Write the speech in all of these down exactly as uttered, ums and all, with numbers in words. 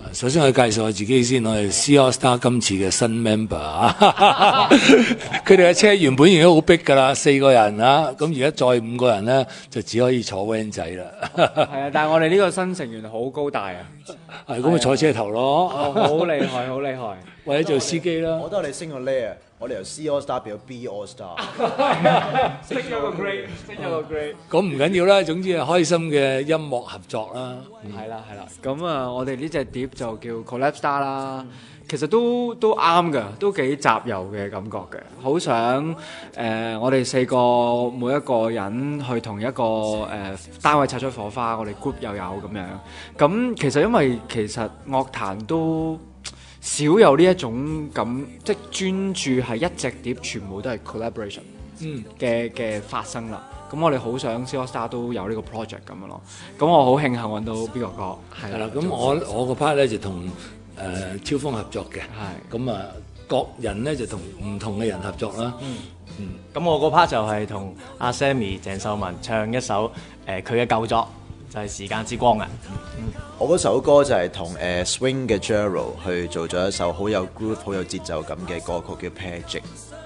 首先我介紹我自己先，我係 C AllStar 今次嘅新 member 啊！佢哋嘅車原本已經好逼㗎啦，四個人啊，咁而家再五個人咧，就只可以坐 van 仔啦。 係啊，但係我哋呢個新成員好高大啊！ 係咁咪坐車頭咯， 好厲害，好厲害！ 或者做司機啦。 我覺得我哋升個 layer，我哋由 C All Star 變咗 B All Star， 升咗個 grade，升咗個 grade。 咁唔緊要啦，總之係開心嘅音樂合作啦。 係啦，係啦。咁啊，我哋呢隻碟就叫 Collab Star 啦。其實都都啱嘅，都幾集郵嘅感覺嘅。好想誒、呃，我哋四個每一個人去同一個誒、呃、單位擦出火花，我哋 group 又有咁樣。咁其實因為其實樂壇都少有呢一種咁，即係專注係一隻碟全部都係 collaboration 嘅嘅發生啦。咁我哋好想 C AllStar 都有呢個 project 咁樣咯。咁我好慶幸揾到邊個歌，係啦。 咁我我個 part 咧就同誒、呃、超風合作嘅，係咁啊，各人咧就同唔同嘅人合作啦。嗯嗯，咁我嗰 part 就係同阿 Sammy 鄭秀文唱一首誒佢嘅舊作，就係、是《時間之光》啊。 嗯，我嗰首歌就係同誒 Swing 嘅 Jero 去做咗一首好有 groove、好有節奏感嘅歌曲叫 Pagic。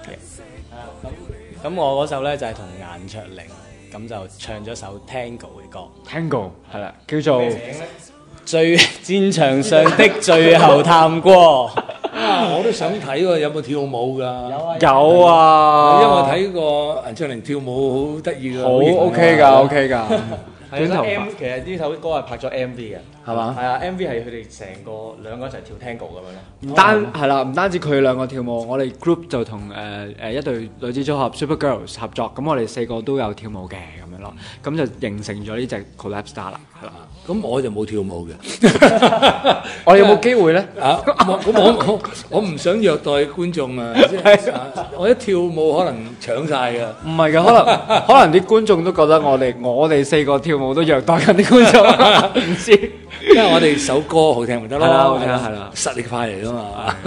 咁我嗰首咧就係同顏卓靈，咁就唱咗首 Tango 嘅歌。 Tango 係啦，叫做最戰場上的最後探戈。 啊！我都想睇喎，有冇跳舞㗎？ 有啊， 有啊， 因為我睇過顏卓靈跳舞好得意㗎， 好 OK 㗎 OK 㗎。 短頭髮，其實呢首歌係拍咗 M V 嘅， 係嘛？ 係啊 ，M V 係佢哋成個兩個一齊跳 Tango 咁樣咯。 唔單係啦，唔單止佢兩個跳舞，我哋 group 就同誒誒一隊女子組合 Super Girls 合作，咁我哋四個都有跳舞嘅咁樣咯，咁就形成咗呢隻 Collab Star 啦，係啦。 咁我就冇跳舞嘅， 我哋有冇機會咧？ 啊，我我我我唔想虐待觀眾啊！即係我一跳舞可能搶晒㗎。 唔係㗎，可能可能啲觀眾都覺得我哋我哋四個跳舞都虐待緊啲觀眾，唔知。 因為我哋首歌好聽咪得咯， 係啦，好聽係啦， 實力派嚟㗎嘛。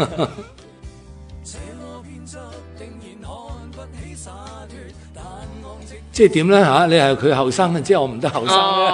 即係點咧嚇？你係佢後生，即係我唔得後生咧。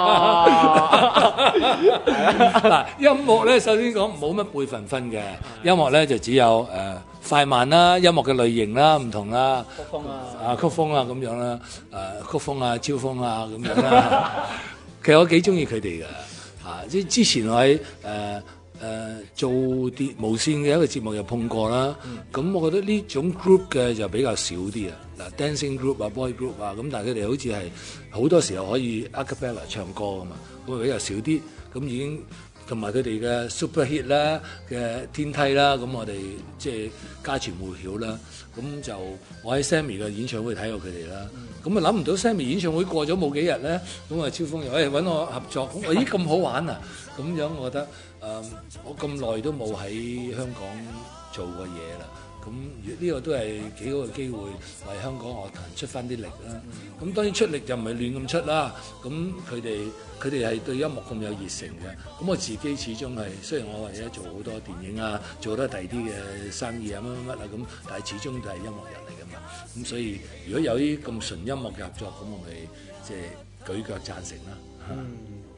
嗱，音樂咧首先講冇乜輩份分嘅，音樂咧就只有誒、呃、快慢啦，音樂嘅類型啦唔同啦， 曲風啊， 啊曲風啊咁樣啦，誒、呃、曲風啊超風啊咁樣啦。其實我幾中意佢哋㗎，嚇！即係之前我喺誒。呃誒、呃、做啲無線嘅一個節目又碰過啦，咁、嗯、我覺得呢種 group 嘅就比較少啲啊。嗱 dancing group 啊 boy group 啊，咁但係佢哋好似係好多時候可以 a cappella 唱歌㗎嘛，咁啊比較少啲，咁已經同埋佢哋嘅 super hit 啦嘅天梯啦，咁我哋即係家傳戶曉啦。咁就我喺 Sammy 嘅演唱會睇過佢哋啦，咁啊諗唔到 Sammy 演唱會過咗冇幾日咧，咁啊超風又誒揾我合作，咁我咦咁好玩啊！咁樣我覺得誒、呃、我咁耐都冇喺香港做過嘢啦，咁呢個都係幾好嘅機會，為香港樂壇出翻啲力啦。咁當然出力就唔係亂咁出啦，咁佢哋佢哋係對音樂咁有熱誠嘅。咁我自己始終係雖然我或者做好多電影啊，做好多第二啲嘅生意啊乜乜乜啊咁，但係始終都係音樂人嚟㗎嘛。咁所以如果有啲咁純音樂嘅合作，咁我咪即係舉腳贊成啦。嗯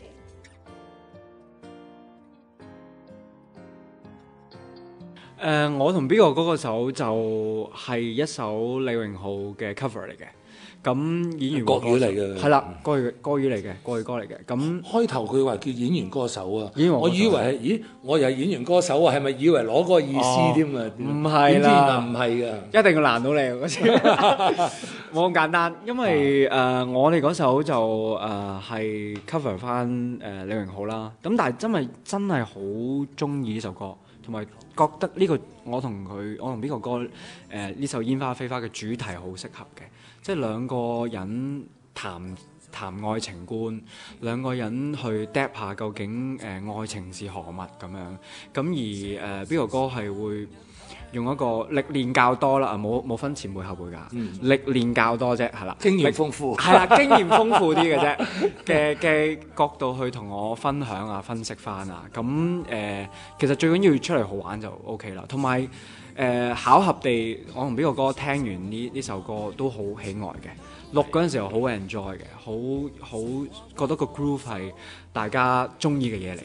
誒、呃，我同邊個嗰個首就係一首李榮浩嘅 cover 嚟嘅，咁演員國語嚟嘅， 係啦，國語歌語嚟嘅，國語歌嚟嘅。咁開頭佢話叫演員歌手啊， 演員我以為係，咦，我又係演員歌手啊，係咪以為攞嗰個意思添啊？ 唔係啦， 唔係㗎， 一定要難到你嗰次，冇咁簡單。因為誒、呃，我哋嗰首就誒係、呃、cover 翻誒、呃、李榮浩啦。咁但係真係真係好中意呢首歌。同埋覺得呢、這個我同佢，我同邊個歌誒呢、呃、首《煙花飛花》嘅主題好適合嘅，即係兩個人談談愛情觀，兩個人去 dap 下究竟誒、呃、愛情是何物咁樣。咁而誒邊、呃、個歌係會用一個歷練較多啦，冇冇分前輩後輩㗎，嗯、歷練較多啫，係啦， 經驗豐富， 係啦，經驗豐富啲嘅啫嘅嘅角度去同我分享啊，分析翻啊，咁誒、呃、其實最緊要出嚟好玩就 OK 啦，同埋誒巧合地，我同邊個歌聽完呢呢首歌都好喜愛嘅，錄嗰陣時候好 enjoy 嘅，好好覺得個 groove 係大家中意嘅嘢嚟嘅。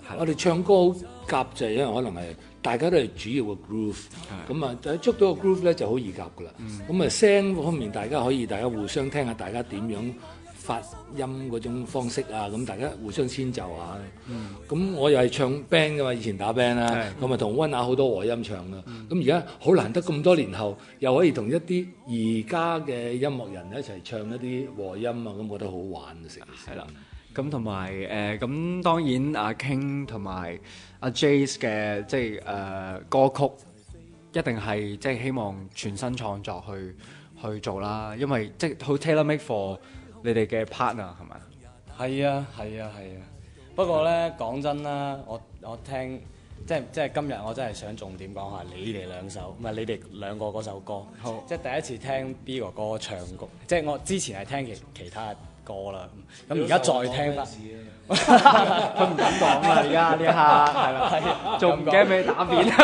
我哋唱歌好夾就係因為可能係大家都係主要嘅 groove，咁啊捉到個 groove 咧就好易夾噶啦。咁啊聲方面大家可以大家互相聽下大家點樣發音嗰種方式啊，咁大家互相遷就下。咁、嗯、我又係唱 band 噶嘛，以前打 band 啦，咁啊同溫雅好多和音唱啦。咁而家好難得咁多年後，又可以同一啲而家嘅音樂人一齊唱一啲和音啊，咁覺得好玩啊！成件事係啦。 咁同埋誒，咁、呃、當然阿 King 同埋阿 Jace 嘅即係誒、呃、歌曲，一定係即係希望全新創作去去做啦，因為即係好 tailor make for 你哋嘅 partner 係咪？ 係啊，係啊，係啊。不過咧講真啦，我我聽即係即係今日我真係想重點講下你哋兩首，唔係你哋兩個嗰首歌。好，即係第一次聽 B 哥哥唱歌，即係我之前係聽其其他歌啦，咁而家再聽翻， 佢唔敢講啦，而家呢一下係啦，仲唔驚俾你打扁？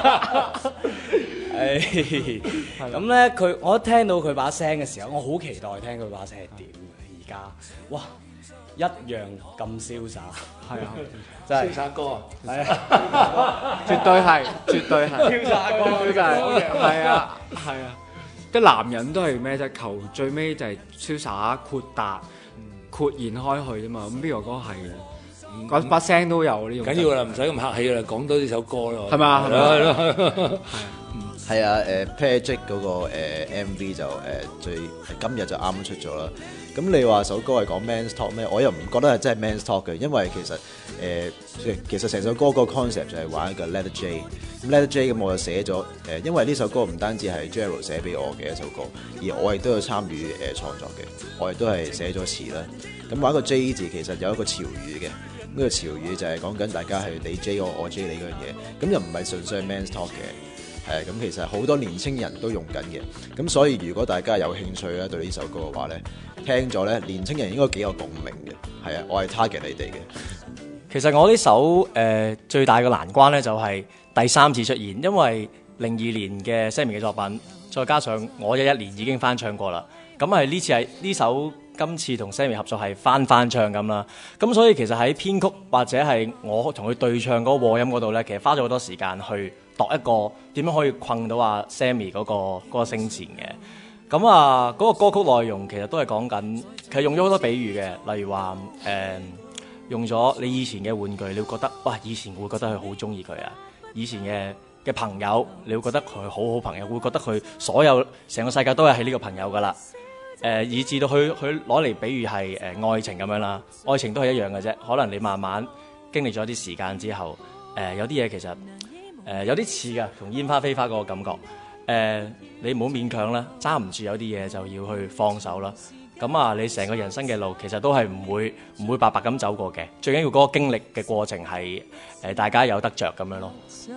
誒，咁咧佢我一聽到佢把聲嘅時候，我好期待聽佢把聲係點嘅。而家哇，一樣咁瀟灑，係啊，真係瀟灑歌啊， 係啊，絕對係，絕對係瀟灑歌， 真係係啊，係啊。啲男人都係咩啫？求最尾就係瀟灑豁達、豁然開去啫嘛。咁 B 哥哥係嘅，把聲都有呢種。 緊要啦，唔使咁客氣啦，講多呢首歌咯。 係嘛？係咯係咯。 係啊，誒 Patrick 嗰個誒 M V 就誒最今日就啱出咗啦。咁你話首歌係講 man's talk 咩？我又唔覺得係真係 man's talk 嘅，因為其實誒、呃、其實成首歌個 concept 就係玩一個 Letter J。咁 Letter J 咁我就寫咗誒，因為呢首歌唔單止係 Gerald 寫俾我嘅一首歌，而我亦都有參與誒、呃、創作嘅，我亦都係寫咗詞啦。咁玩個 J 字其實有一個潮語嘅，呢、這個潮語就係講緊大家係你 J 我，我 J 你嗰樣嘢，咁又唔係純粹係 man's talk 嘅。係咁，其實好多年青人都用緊嘅，咁所以如果大家有興趣咧對呢首歌嘅話咧，聽咗咧年青人應該幾有共鳴嘅。係啊，我係 target 你哋嘅。 其實我呢首誒、呃、最大嘅難關咧就係第三次出現，因為零二年嘅 Sammy 嘅作品，再加上我一一年已經翻唱過啦，咁係呢次係呢首今次同 Sammy 合作係翻翻唱咁啦，咁所以其實喺編曲或者係我同佢對唱嗰個和音嗰度咧，其實花咗好多時間去度一個點樣可以困到阿 Sammy 嗰個嗰個聲線嘅。咁啊嗰個歌曲內容其實都係講緊，其實用咗好多比喻嘅，例如話誒、呃、用咗你以前嘅玩具，你會覺得哇以前會覺得佢好中意佢啊，以前嘅嘅朋友你會覺得佢好好朋友，會覺得佢所有成個世界都係喺呢個朋友噶啦。誒、呃，以至到佢佢攞嚟比喻係誒、呃、愛情咁樣啦，愛情都係一樣嘅啫。可能你慢慢經歷咗啲時間之後，誒、呃、有啲嘢其實誒、呃、有啲似㗎，同煙花飛花嗰個感覺。誒、呃，你唔好勉強啦，揸唔住有啲嘢就要去放手啦。咁啊，你成個人生嘅路其實都係唔會唔會白白咁走過嘅。最緊要嗰個經歷嘅過程係誒、呃、大家有得着咁樣咯。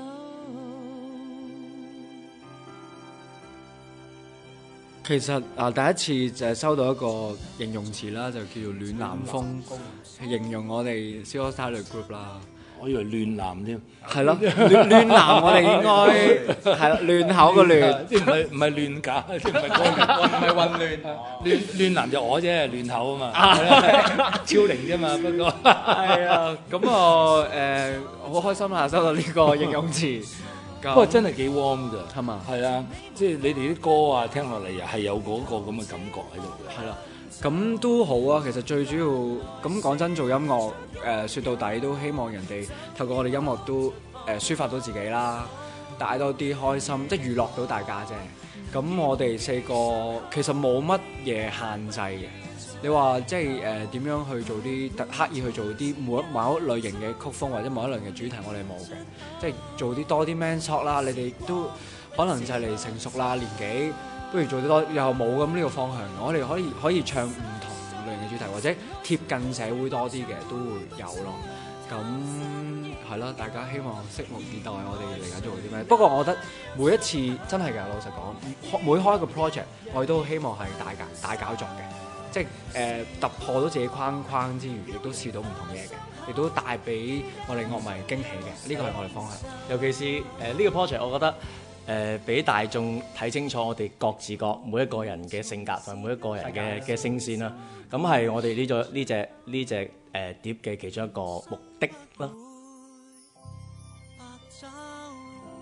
其實啊，第一次就係收到一個形容詞啦，就叫做暖男風，形容我哋 C AllStar 類 group 啦。 我以為亂男添， 係咯，暖暖男我哋應該係啦，亂口個亂， 即係唔係唔係亂搞，即係唔係嗰個唔係混亂，亂亂男就我啫，亂口啊嘛，超齡啫嘛，不過係啊，咁我誒好開心啦，收到呢個形容詞。 不過真係幾 warm 㗎， 係嘛？ 係啊，即係你哋啲歌啊，聽落嚟又係有嗰個咁嘅感覺喺度嘅。 係啦，咁都好啊。其實最主要咁講真，做音樂誒説到底都希望人哋透過我哋音樂都誒抒發到自己啦，帶多啲開心，即係娛樂到大家啫。咁我哋四個其實冇乜嘢限制嘅。你話即係誒點樣去做啲特刻意去做啲某一某一類型嘅曲風或者某一類型嘅主題，我哋冇嘅。即係做啲多啲 man talk 啦，你哋都可能就係嚟成熟啦，年紀不如做啲多又冇咁呢個方向。我哋可以可以唱唔同類型嘅主題，或者貼近社會多啲嘅都會有咯。咁係咯，大家希望拭目以待我哋嚟緊做啲咩。不過我覺得每一次真係㗎，老實講，每開一個 project 我哋都希望係大搞大搞作嘅。即係誒、呃、突破到自己框框之餘，亦都試到唔同嘢嘅，亦都帶俾我哋樂迷驚喜嘅。呢個係我哋方向。 尤其是誒呢、呃這個 project，我覺得誒俾、呃、大眾睇清楚我哋各自各每一個人嘅性格同埋每一個人嘅嘅聲線啦。咁係我哋呢、這個呢隻呢隻誒碟嘅其中一個目的啦。 走。